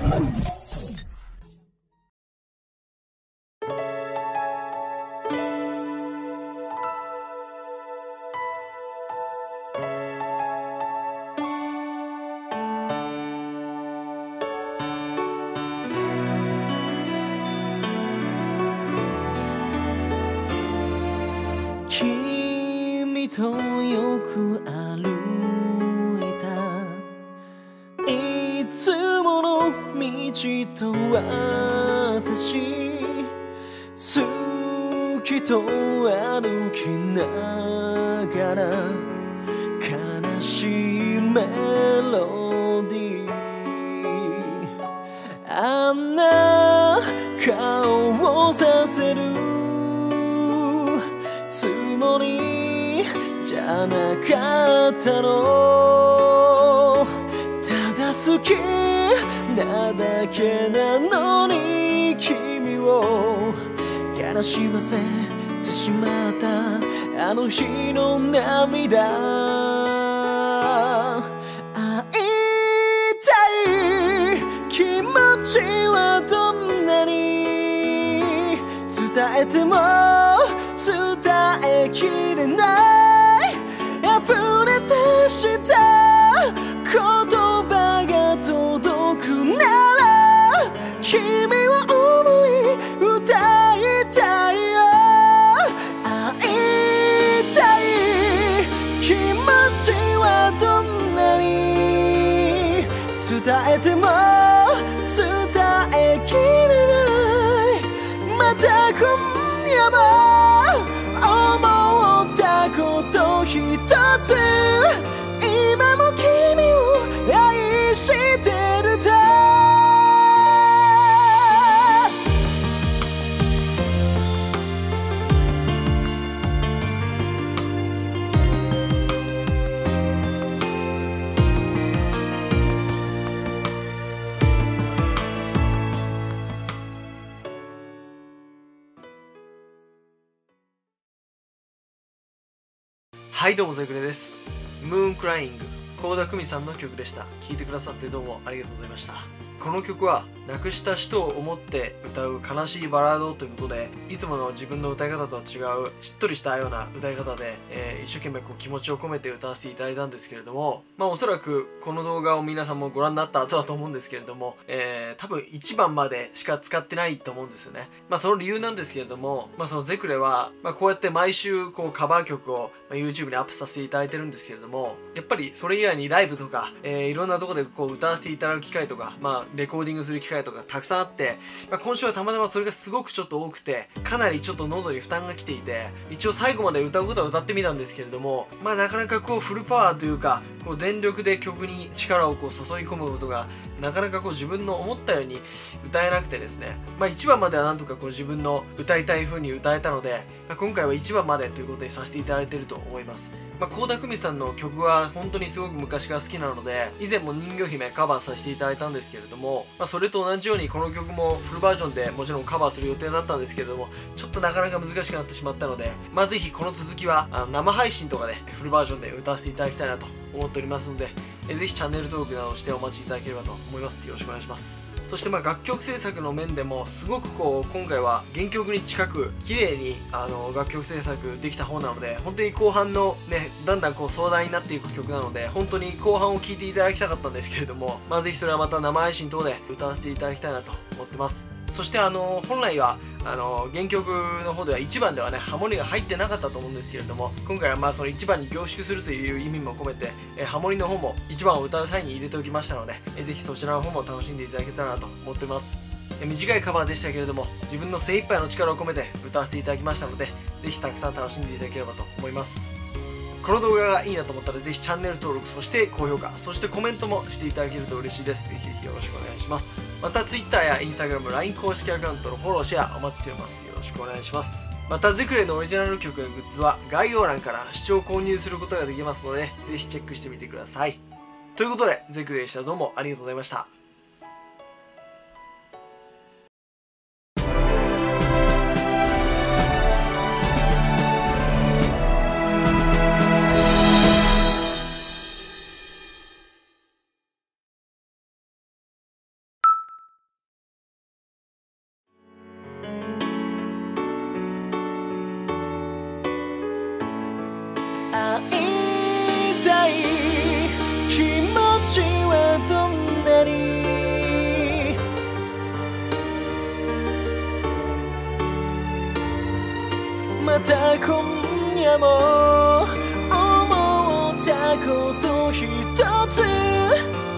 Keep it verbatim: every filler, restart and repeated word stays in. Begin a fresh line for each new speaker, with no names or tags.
君とよく歩いたいつもの道と私好きと歩きながら悲しいメロディーあんな顔をさせるつもりじゃなかったのただ好きなだけなのに君を悲しませてしまったあの日の涙会いたい気持ちはどんなに伝えても伝えきれない溢れ出した言葉が届くなら君を思い歌いたいよ会いたい気持ちはどんなに伝えても伝えきれないまた今夜も思ったことひとつ今も君を愛してると
はいどうもゼクレです。ムーンクライング倖田來未さんの曲でした。聴いてくださってどうもありがとうございました。この曲は亡くした人を思って歌う悲しいバラードということでいつもの自分の歌い方とは違うしっとりしたような歌い方で、えー、一生懸命こう気持ちを込めて歌わせていただいたんですけれどもまあおそらくこの動画を皆さんもご覧になった後だと思うんですけれども、えー、多分いちばんまでしか使ってないと思うんですよね。まあその理由なんですけれどもまあそのゼクレは、まあ、こうやって毎週こうカバー曲を、まあ、YouTube にアップさせていただいてるんですけれどもやっぱりそれ以外にライブとか、えー、いろんなところでこう歌わせていただく機会とかまあレコーディングする機会とかたくさんあって、まあ、今週はたまたまそれがすごくちょっと多くてかなりちょっと喉に負担が来ていて一応最後まで歌うことは歌ってみたんですけれどもまあなかなかこうフルパワーというかこう全力で曲に力をこう注い込むことがなかなかこう自分の思ったように歌えなくてですねまあいちばんまではなんとかこう自分の歌いたい風に歌えたので、まあ、今回はいちばんまでということにさせていただいていると思います。まあ、倖田來未さんの曲は本当にすごく昔から好きなので以前も人魚姫カバーさせていただいたんですけれども、まあ、それと同じようにこの曲もフルバージョンでもちろんカバーする予定だったんですけれどもちょっとなかなか難しくなってしまったのでまあぜひこの続きはあの生配信とかでフルバージョンで歌わせていただきたいなと思っておりますのでえぜひチャンネル登録などしてお待ちいただければと思います。よろしくお願いします。そしてまあ楽曲制作の面でもすごくこう今回は原曲に近く綺麗にあの楽曲制作できた方なので本当に後半のねだんだんこう壮大になっていく曲なので本当に後半を聴いていただきたかったんですけれどもまあぜひそれはまた生配信等で歌わせていただきたいなと思ってます。そしてあの本来はあの原曲の方ではいちばんではねハモリが入ってなかったと思うんですけれども今回はまあそのいちばんに凝縮するという意味も込めてえハモリの方もいちばんを歌う際に入れておきましたのでえぜひそちらの方も楽しんでいただけたらなと思ってます。短いカバーでしたけれども自分の精一杯の力を込めて歌わせていただきましたのでぜひたくさん楽しんでいただければと思います。この動画がいいなと思ったらぜひチャンネル登録そして高評価そしてコメントもしていただけると嬉しいです。ぜひぜひよろしくお願いします。また Twitter や Instagram、ライン 公式アカウントのフォローシェアお待ちしております。よろしくお願いします。またゼクレのオリジナル曲やグッズは概要欄から視聴購入することができますのでぜひチェックしてみてください。ということでゼクレでした。どうもありがとうございました。
会いたい気持ちはどんなにまた今夜も思ったことひとつ